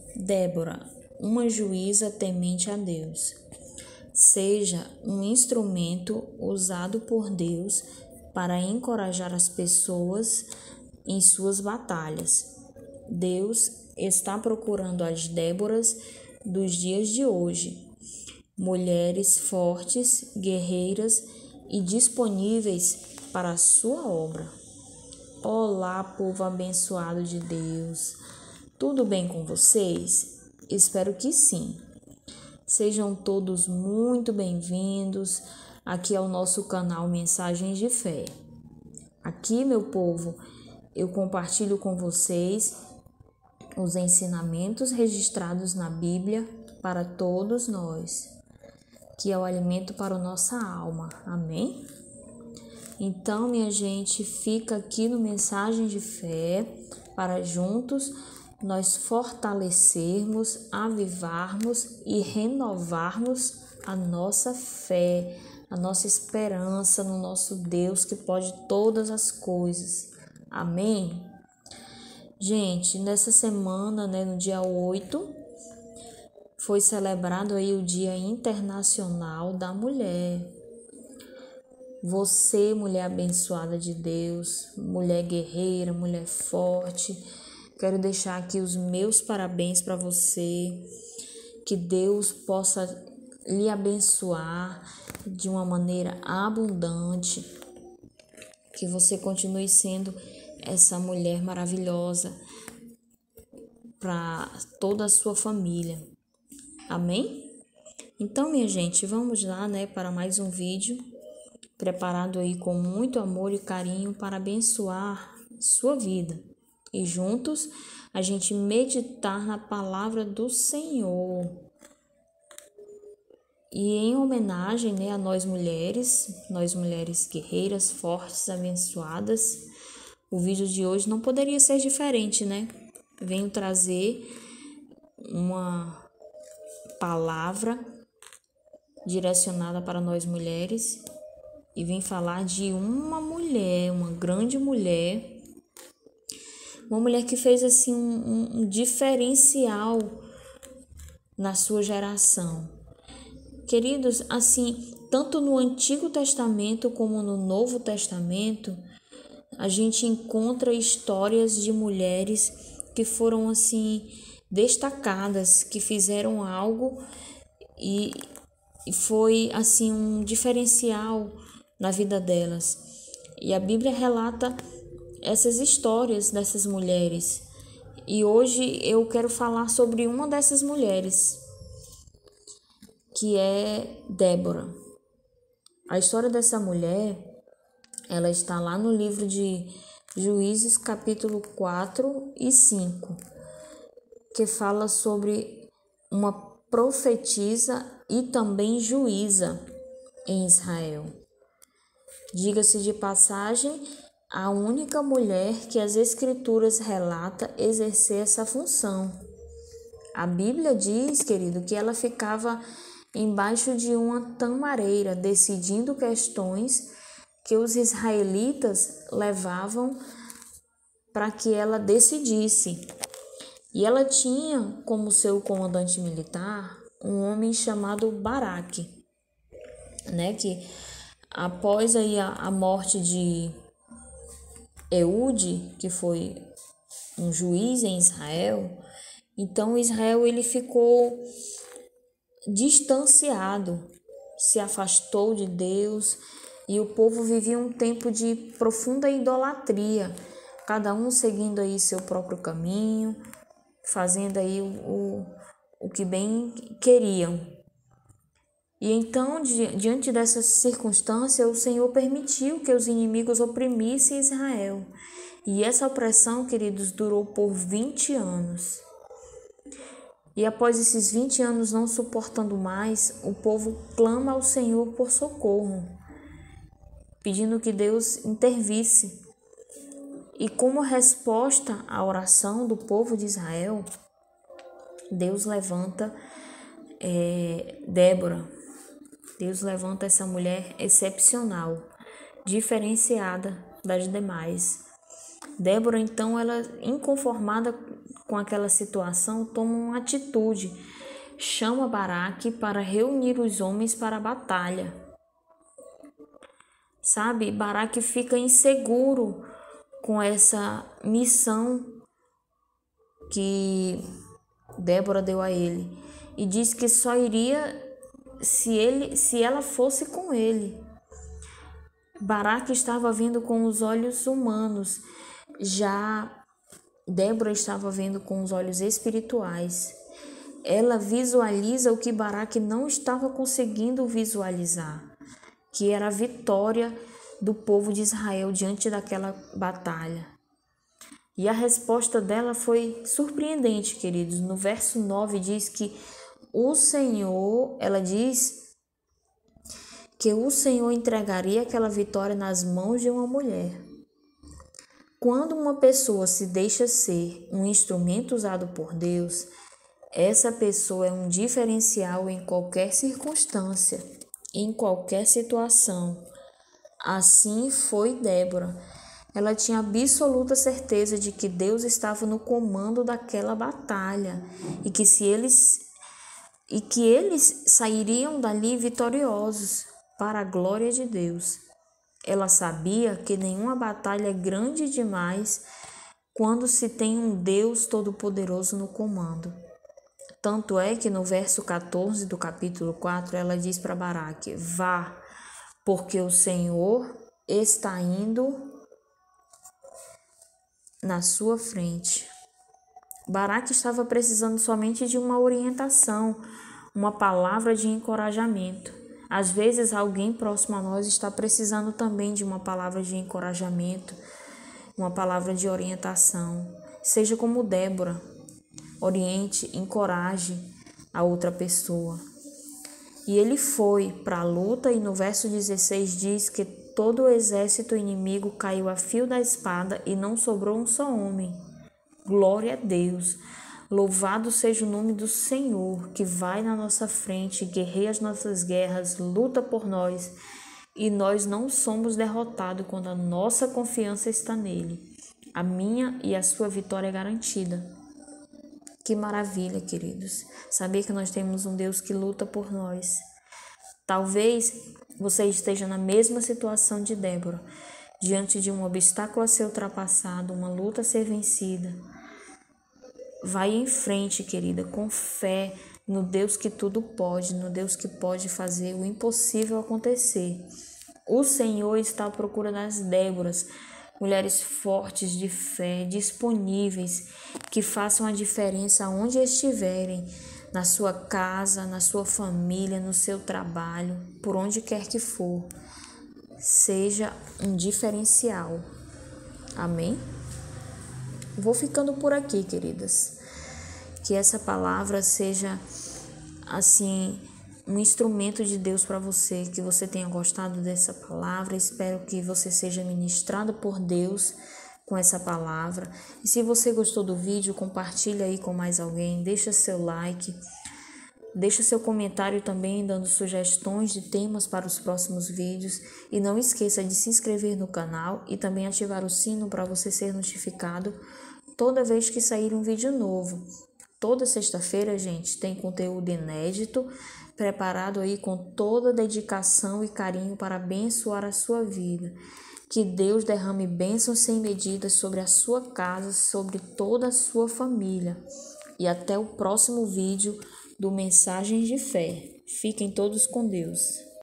Débora, uma juíza temente a Deus. Seja um instrumento usado por Deus para encorajar as pessoas em suas batalhas. Deus está procurando as Déboras dos dias de hoje, mulheres fortes, guerreiras e disponíveis para a sua obra. Olá, povo abençoado de Deus. Tudo bem com vocês? Espero que sim. Sejam todos muito bem-vindos aqui ao nosso canal Mensagens de Fé. Aqui, meu povo, eu compartilho com vocês os ensinamentos registrados na Bíblia para todos nós, que é o alimento para a nossa alma. Amém? Então, minha gente, fica aqui no Mensagem de Fé para juntos nós fortalecermos, avivarmos e renovarmos a nossa fé, a nossa esperança no nosso Deus que pode todas as coisas. Amém? Gente, nessa semana, no dia 8, foi celebrado aí o Dia Internacional da Mulher. Você, mulher abençoada de Deus, mulher guerreira, mulher forte, quero deixar aqui os meus parabéns para você, que Deus possa lhe abençoar de uma maneira abundante, que você continue sendo essa mulher maravilhosa para toda a sua família. Amém? Então, minha gente, vamos lá, para mais um vídeo preparado aí com muito amor e carinho para abençoar sua vida. E juntos a gente meditar na palavra do Senhor. E em homenagem, a nós mulheres guerreiras, fortes, abençoadas, o vídeo de hoje não poderia ser diferente, Venho trazer uma palavra direcionada para nós mulheres e vim falar de uma mulher, uma grande mulher, uma mulher que fez assim um diferencial na sua geração. Queridos, assim, tanto no Antigo Testamento como no Novo Testamento, a gente encontra histórias de mulheres que foram assim destacadas, que fizeram algo e foi assim um diferencial na vida delas. E a Bíblia relata essas histórias dessas mulheres. E hoje eu quero falar sobre uma dessas mulheres, que é Débora. A história dessa mulher, ela está lá no livro de Juízes, capítulo 4 e 5, que fala sobre uma profetisa e também juíza em Israel. Diga-se de passagem, a única mulher que as Escrituras relata exercer essa função. A Bíblia diz, querido, que ela ficava embaixo de uma tamareira, decidindo questões que os israelitas levavam para que ela decidisse. E ela tinha como seu comandante militar um homem chamado Baraque, que após aí a morte de Eude, que foi um juiz em Israel, então Israel ele ficou distanciado, se afastou de Deus e o povo vivia um tempo de profunda idolatria, cada um seguindo aí seu próprio caminho, fazendo aí o que bem queriam. E então, diante dessa circunstância, o Senhor permitiu que os inimigos oprimissem Israel. E essa opressão, queridos, durou por 20 anos. E após esses 20 anos não suportando mais, o povo clama ao Senhor por socorro, pedindo que Deus intervisse. E como resposta à oração do povo de Israel, Deus levanta Débora. Deus levanta essa mulher excepcional, diferenciada das demais. Débora, então, ela inconformada com aquela situação, toma uma atitude. Chama Baraque para reunir os homens para a batalha. Sabe, Baraque fica inseguro com essa missão que Débora deu a ele e diz que só iria se ela fosse com ele. Baraque estava vendo com os olhos humanos, já Débora estava vendo com os olhos espirituais. Ela visualiza o que Baraque não estava conseguindo visualizar, que era a vitória do povo de Israel diante daquela batalha. E a resposta dela foi surpreendente, queridos. No verso 9 diz que ela diz que o Senhor entregaria aquela vitória nas mãos de uma mulher. Quando uma pessoa se deixa ser um instrumento usado por Deus, essa pessoa é um diferencial em qualquer circunstância, em qualquer situação. Assim foi Débora. Ela tinha absoluta certeza de que Deus estava no comando daquela batalha e que eles sairiam dali vitoriosos para a glória de Deus. Ela sabia que nenhuma batalha é grande demais quando se tem um Deus Todo-Poderoso no comando. Tanto é que no verso 14 do capítulo 4, ela diz para Baraque: vá, porque o Senhor está indo na sua frente. Baraque estava precisando somente de uma orientação, uma palavra de encorajamento. Às vezes alguém próximo a nós está precisando também de uma palavra de encorajamento, uma palavra de orientação. Seja como Débora, oriente, encoraje a outra pessoa. E ele foi para a luta e no verso 16 diz que todo o exército inimigo caiu a fio da espada e não sobrou um só homem. Glória a Deus! Louvado seja o nome do Senhor, que vai na nossa frente, guerreia as nossas guerras, luta por nós. E nós não somos derrotados quando a nossa confiança está nele. A minha e a sua vitória é garantida. Que maravilha, queridos, saber que nós temos um Deus que luta por nós. Talvez você esteja na mesma situação de Débora, diante de um obstáculo a ser ultrapassado, uma luta a ser vencida. Vai em frente, querida, com fé no Deus que tudo pode, no Deus que pode fazer o impossível acontecer. O Senhor está à procura das Déboras, mulheres fortes de fé, disponíveis, que façam a diferença onde estiverem, na sua casa, na sua família, no seu trabalho, por onde quer que for. Seja um diferencial. Amém? Vou ficando por aqui, queridas. Que essa palavra seja, assim, um instrumento de Deus para você, que você tenha gostado dessa palavra. Espero que você seja ministrado por Deus com essa palavra. E se você gostou do vídeo, compartilha aí com mais alguém, deixa seu like, deixa seu comentário também dando sugestões de temas para os próximos vídeos. E não esqueça de se inscrever no canal e também ativar o sino para você ser notificado toda vez que sair um vídeo novo. Toda sexta-feira, gente, tem conteúdo inédito, preparado aí com toda dedicação e carinho para abençoar a sua vida. Que Deus derrame bênçãos sem medidas sobre a sua casa, sobre toda a sua família. E até o próximo vídeo do Mensagens de Fé. Fiquem todos com Deus.